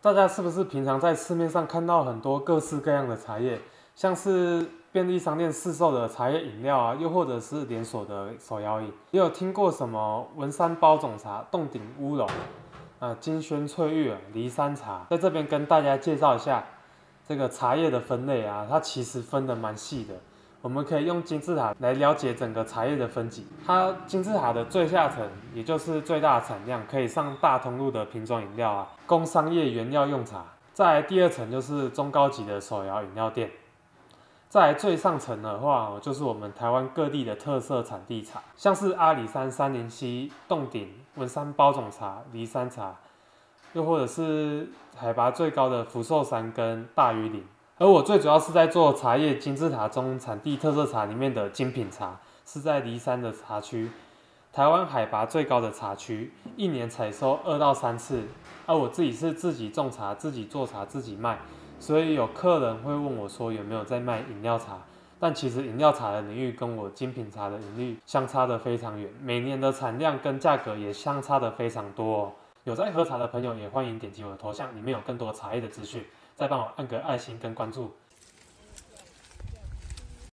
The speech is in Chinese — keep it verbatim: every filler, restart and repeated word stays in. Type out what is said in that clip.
大家是不是平常在市面上看到很多各式各样的茶叶，像是便利商店市售的茶叶饮料啊，又或者是连锁的手摇饮？也有听过什么文山包种茶、洞顶乌龙、啊金萱翠玉、梨山茶，在这边跟大家介绍一下这个茶叶的分类啊，它其实分得蛮细的。我们可以用金字塔来了解整个茶叶的分级。它金字塔的最下层，也就是最大的产量，可以上大通路的瓶装饮料啊，供商业原料用茶。再来第二层就是中高级的手摇饮料店。再来最上层的话，就是我们台湾各地的特色产地茶，像是阿里山三零七、洞顶、文山包种茶、梨山茶，又或者是海拔最高的福寿山跟大屿岭。而我最主要是在做茶叶金字塔中产地特色茶里面的精品茶，是在梨山的茶区，台湾海拔最高的茶区，一年采收二到三次。而我自己是自己种茶、自己做茶、自己卖，所以有客人会问我说有没有在卖饮料茶，但其实饮料茶的领域跟我精品茶的领域相差得非常远，每年的产量跟价格也相差得非常多哦。有在喝茶的朋友也欢迎点击我的头像，里面有更多茶叶的资讯。再帮我按个爱心跟关注，